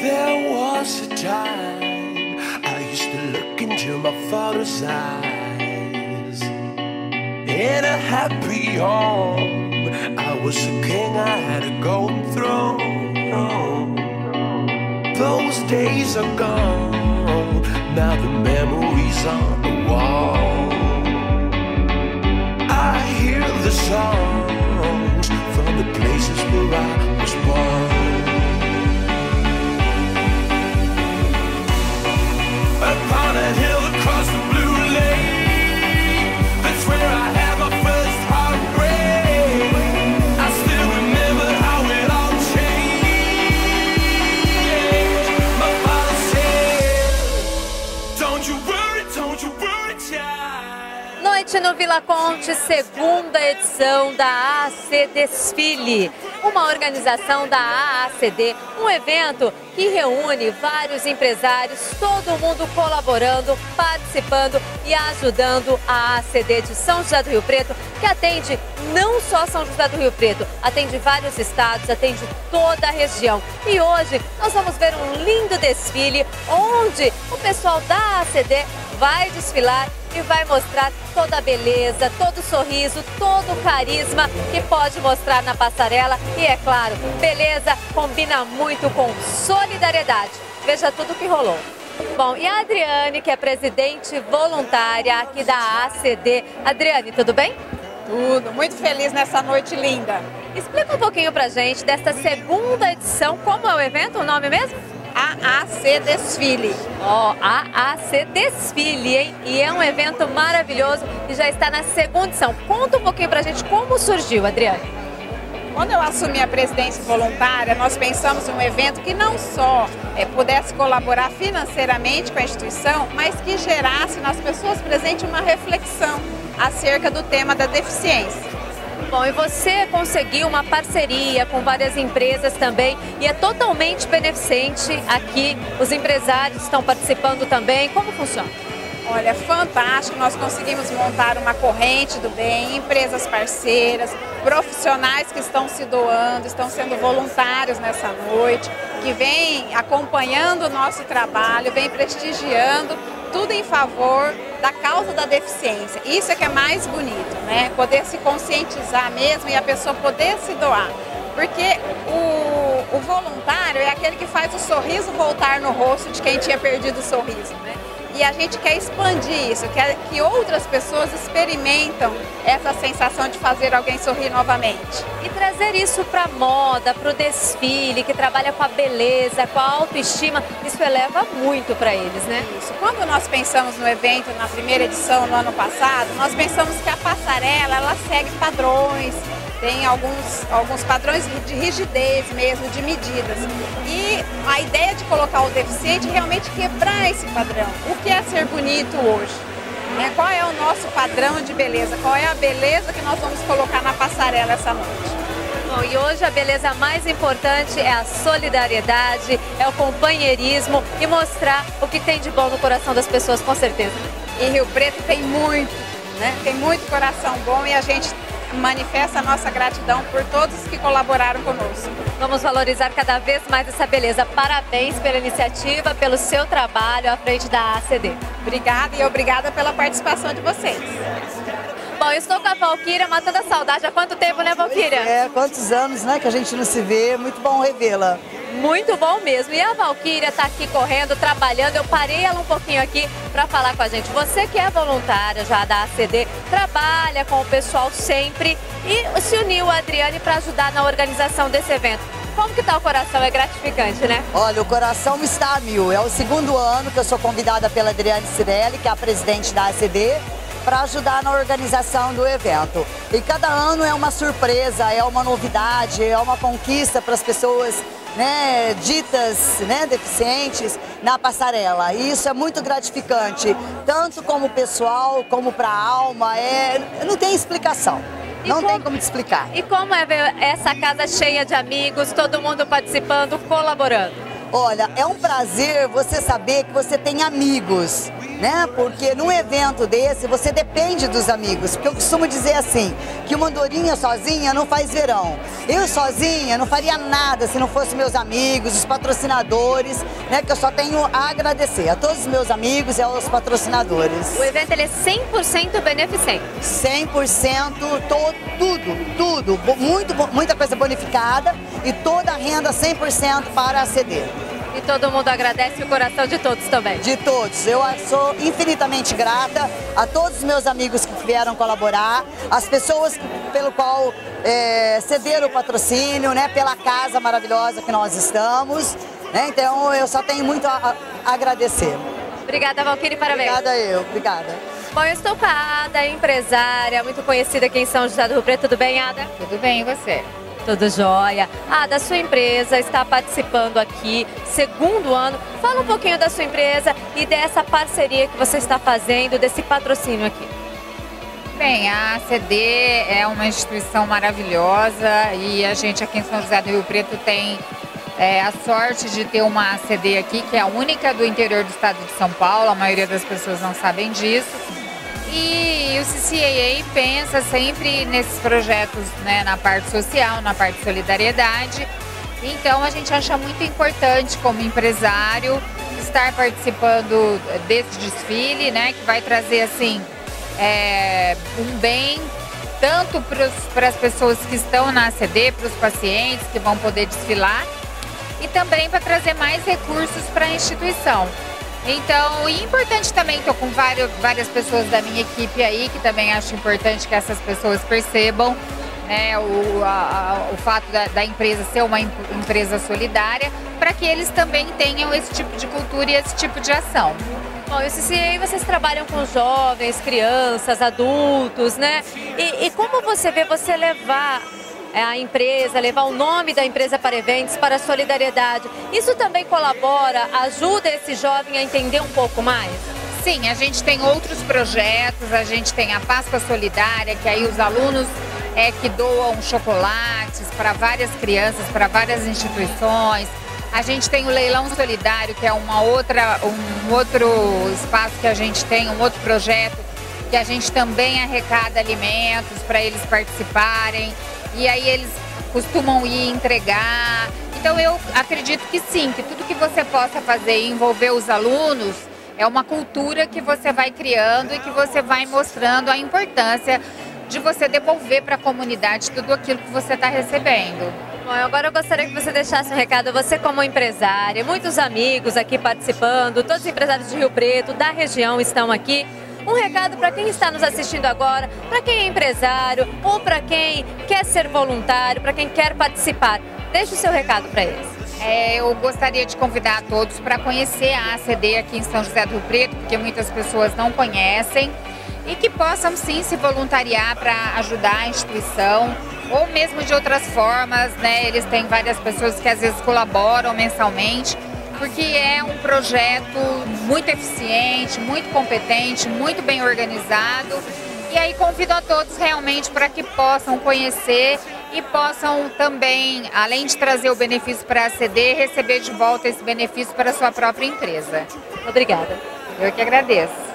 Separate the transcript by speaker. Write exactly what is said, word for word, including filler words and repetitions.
Speaker 1: There was a time I used to look into my father's eyes. In a happy home, I was a king, I had a golden throne. Those days are gone, now the memories on the wall. I hear the songs from the places where I was born. Upon a hill across the blue lake, that's where I had my first heartbreak. I still remember how it all changed. My father said, don't you worry, don't you worry, child.
Speaker 2: Noite no Vila Conte, segunda edição da A A C Desfile, uma organização da A A C D, um evento que reúne vários empresários, todo mundo colaborando, participando e ajudando a A A C D de São José do Rio Preto, que atende não só São José do Rio Preto, atende vários estados, atende toda a região. E hoje nós vamos ver um lindo desfile onde o pessoal da A A C D vai desfilar e vai mostrar toda a beleza, todo o sorriso, todo o carisma que pode mostrar na passarela. E é claro, beleza combina muito com solidariedade. Veja tudo que rolou. Bom, e a Adriane, que é presidente voluntária aqui da A A C D. Adriane, tudo bem?
Speaker 3: Tudo, muito feliz nessa noite linda.
Speaker 2: Explica um pouquinho pra gente desta segunda edição, como é o evento, o nome mesmo?
Speaker 3: A A C Desfile.
Speaker 2: Ó, oh, A A C Desfile, hein? E é um evento maravilhoso e já está na segunda edição. Conta um pouquinho pra gente como surgiu, Adriane.
Speaker 3: Quando eu assumi a presidência voluntária, nós pensamos em um evento que não só é, pudesse colaborar financeiramente com a instituição, mas que gerasse nas pessoas presentes uma reflexão acerca do tema da deficiência.
Speaker 2: Bom, e você conseguiu uma parceria com várias empresas também e é totalmente beneficente aqui. Os empresários estão participando também. Como funciona?
Speaker 3: Olha, fantástico. Nós conseguimos montar uma corrente do bem, empresas parceiras, profissionais que estão se doando, estão sendo voluntários nessa noite, que vêm acompanhando o nosso trabalho, vêm prestigiando, tudo em favor da causa da deficiência. Isso é que é mais bonito, né? Poder se conscientizar mesmo e a pessoa poder se doar. Porque o, o voluntário é aquele que faz o sorriso voltar no rosto de quem tinha perdido o sorriso, né? E a gente quer expandir isso, quer que outras pessoas experimentam essa sensação de fazer alguém sorrir novamente.
Speaker 2: E trazer isso para a moda, para o desfile, que trabalha com a beleza, com a autoestima, isso eleva muito para eles, né?
Speaker 3: Isso. Quando nós pensamos no evento, na primeira edição, no ano passado, nós pensamos que a passarela, ela segue padrões, tem alguns, alguns padrões de rigidez mesmo, de medidas. E a ideia de colocar o deficiente é realmente quebrar esse padrão. O que é ser bonito hoje? É, qual é o nosso padrão de beleza? Qual é a beleza que nós vamos colocar na passarela essa noite?
Speaker 2: Bom, e hoje a beleza mais importante é a solidariedade, é o companheirismo e mostrar o que tem de bom no coração das pessoas, com certeza.
Speaker 3: E Rio Preto tem muito, né? Tem muito coração bom e a gente manifesta a nossa gratidão por todos que colaboraram conosco.
Speaker 2: Vamos valorizar cada vez mais essa beleza. Parabéns pela iniciativa, pelo seu trabalho à frente da A A C D.
Speaker 3: Obrigada e obrigada pela participação de vocês.
Speaker 2: Bom, eu estou com a Valquíria, matando a saudade. Há quanto tempo, né, Valquíria?
Speaker 4: É, quantos anos, né, que a gente não se vê. Muito bom revê-la.
Speaker 2: Muito bom mesmo. E a Valquíria está aqui correndo, trabalhando. Eu parei ela um pouquinho aqui para falar com a gente. Você que é voluntária já da A C D, trabalha com o pessoal sempre e se uniu a Adriane para ajudar na organização desse evento. Como que tá o coração? É gratificante, né?
Speaker 4: Olha, o coração está a mil. É o segundo ano que eu sou convidada pela Adriane Cirelli, que é a presidente da A C D, para ajudar na organização do evento. E cada ano é uma surpresa, é uma novidade, é uma conquista para as pessoas, né, ditas, né, deficientes na passarela. E isso é muito gratificante, tanto como pessoal, como para a alma. É, não tem explicação.
Speaker 2: E
Speaker 4: não
Speaker 2: como,
Speaker 4: tem como te explicar.
Speaker 2: E como é ver essa casa cheia de amigos, todo mundo participando, colaborando?
Speaker 4: Olha, é um prazer você saber que você tem amigos, né? Porque num evento desse você depende dos amigos, porque eu costumo dizer assim, que uma andorinha sozinha não faz verão. Eu sozinha não faria nada se não fosse meus amigos, os patrocinadores, né? Que eu só tenho a agradecer a todos os meus amigos e aos patrocinadores.
Speaker 2: O evento ele é cem por cento beneficente.
Speaker 4: cem por cento, todo, tudo, tudo, muito, muita coisa bonificada e toda a renda cem por cento para a A C D.
Speaker 2: E todo mundo agradece o coração de todos também.
Speaker 4: De todos. Eu sou infinitamente grata a todos os meus amigos que vieram colaborar, as pessoas que, pelo qual é, cederam o patrocínio, né, pela casa maravilhosa que nós estamos. Né, então eu só tenho muito a, a agradecer.
Speaker 2: Obrigada, Valquíria, parabéns.
Speaker 4: Obrigada eu, obrigada.
Speaker 2: Bom, eu estou com a Ada, empresária, muito conhecida aqui em São José do Rio Preto. Tudo bem, Ada?
Speaker 3: Tudo bem, e você?
Speaker 2: Tudo jóia. Ah, da sua empresa está participando aqui, segundo ano. Fala um pouquinho da sua empresa e dessa parceria que você está fazendo, desse patrocínio aqui.
Speaker 5: Bem, a A C D é uma instituição maravilhosa e a gente aqui em São José do Rio Preto tem é, a sorte de ter uma A C D aqui, que é a única do interior do estado de São Paulo, a maioria das pessoas não sabem disso. E o C C A A pensa sempre nesses projetos, né, na parte social, na parte de solidariedade. Então a gente acha muito importante, como empresário, estar participando desse desfile, né, que vai trazer assim é, um bem tanto para as pessoas que estão na A C D, para os pacientes que vão poder desfilar, e também para trazer mais recursos para a instituição. Então, e importante também, estou com várias, várias pessoas da minha equipe aí, que também acho importante que essas pessoas percebam, né, o, a, o fato da, da empresa ser uma empresa solidária, para que eles também tenham esse tipo de cultura e esse tipo de ação.
Speaker 2: Bom, e o C C A A, vocês trabalham com jovens, crianças, adultos, né? E, e como você vê você levar a empresa, levar o nome da empresa para eventos, para a solidariedade? Isso também colabora, ajuda esse jovem a entender um pouco mais?
Speaker 5: Sim, a gente tem outros projetos, a gente tem a Páscoa Solidária, que aí os alunos é, que doam chocolates para várias crianças, para várias instituições. A gente tem o Leilão Solidário, que é uma outra, um outro espaço que a gente tem, um outro projeto, que a gente também arrecada alimentos para eles participarem. E aí eles costumam ir entregar. Então eu acredito que sim, que tudo que você possa fazer e envolver os alunos é uma cultura que você vai criando e que você vai mostrando a importância de você devolver para a comunidade tudo aquilo que você está recebendo.
Speaker 2: Bom, agora eu gostaria que você deixasse um recado, você como empresária, muitos amigos aqui participando, todos os empresários de Rio Preto, da região estão aqui. Um recado para quem está nos assistindo agora, para quem é empresário ou para quem quer ser voluntário, para quem quer participar. Deixe o seu recado para eles.
Speaker 5: É, eu gostaria de convidar a todos para conhecer a A C D aqui em São José do Rio Preto, porque muitas pessoas não conhecem, e que possam sim se voluntariar para ajudar a instituição, ou mesmo de outras formas, né? Eles têm várias pessoas que às vezes colaboram mensalmente, porque é um projeto muito eficiente, muito competente, muito bem organizado. E aí convido a todos realmente para que possam conhecer e possam também, além de trazer o benefício para a A C D, receber de volta esse benefício para a sua própria empresa.
Speaker 2: Obrigada.
Speaker 5: Eu que agradeço.